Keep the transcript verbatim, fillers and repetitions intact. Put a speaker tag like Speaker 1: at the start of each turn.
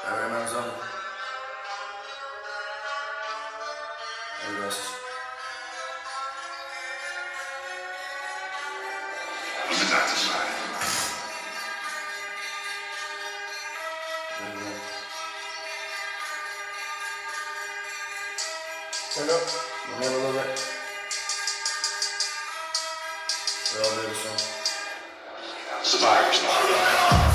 Speaker 1: Every zone. Ahí gracias.
Speaker 2: On the doctor's side.
Speaker 1: Stand up. Move a little bit. They're all there, so.
Speaker 2: Survivor's not.